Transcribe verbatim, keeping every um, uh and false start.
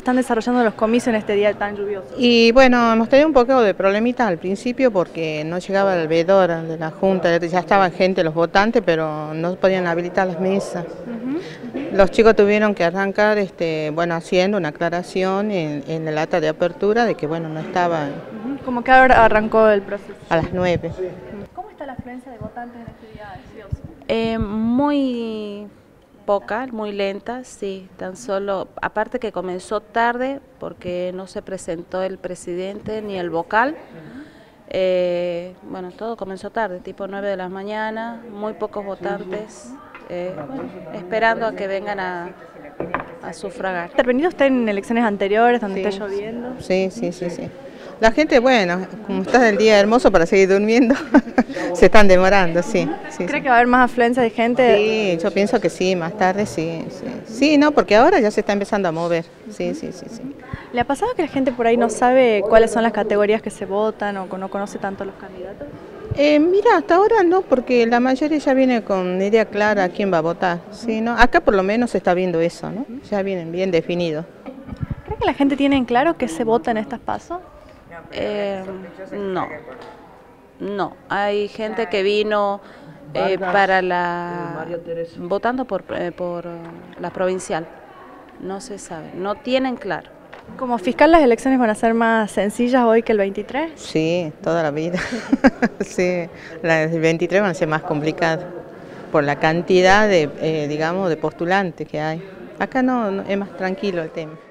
están desarrollando los comicios en este día tan lluvioso? Y bueno, hemos tenido un poco de problemitas al principio porque no llegaba el veedor de la Junta, ya estaban gente, los votantes, pero no podían habilitar las mesas. Uh-huh. Los chicos tuvieron que arrancar, este, bueno, haciendo una aclaración en, en el acta de apertura de que, bueno, no estaban. Uh-huh. ¿Cómo que ahora arrancó el proceso? A las nueve. ¿Cómo está la afluencia de votantes en este día lluvioso? Eh, muy poca, muy lenta, sí, tan solo, aparte que comenzó tarde porque no se presentó el presidente ni el vocal, eh, bueno, todo comenzó tarde, tipo nueve de la mañana, muy pocos votantes, eh, bueno, esperando a que vengan a, a sufragar. ¿Ha intervenido usted en elecciones anteriores donde Sí. está lloviendo? Sí, sí, sí, sí. La gente, bueno, como está el día hermoso para seguir durmiendo, se están demorando, sí. sí ¿Cree sí. que va a haber más afluencia de gente? Sí, yo pienso que sí, más tarde sí, sí. Sí, no, porque ahora ya se está empezando a mover. Sí, sí, sí, sí. ¿Le ha pasado que la gente por ahí no sabe cuáles son las categorías que se votan o no conoce tanto los candidatos? Eh, mira, hasta ahora no, porque la mayoría ya viene con idea clara a quién va a votar. Sí, ¿no? Acá por lo menos se está viendo eso, ¿no? Ya vienen bien definidos. ¿Cree que la gente tiene en claro qué se vota en estas pasos? Eh, no, no, hay gente que vino eh, para la, votando por, eh, por la provincial, no se sabe, no tienen claro. ¿Como fiscal las elecciones van a ser más sencillas hoy que el veintitrés? Sí, toda la vida. Sí, las del veintitrés van a ser más complicadas por la cantidad de, eh, digamos, de postulantes que hay. Acá no, no, es más tranquilo el tema.